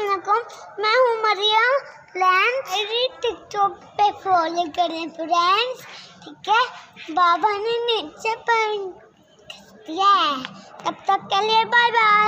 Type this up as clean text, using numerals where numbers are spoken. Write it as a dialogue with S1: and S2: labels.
S1: अस्सलामुअलैकुम, मैं हूँ मरियम फ्रेंड्स। मेरी टिकटॉक पे फॉलो करें फ्रेंड्स, ठीक है। बाबा ने नीचे पर दिया है। तब तक के लिए बाय बाय।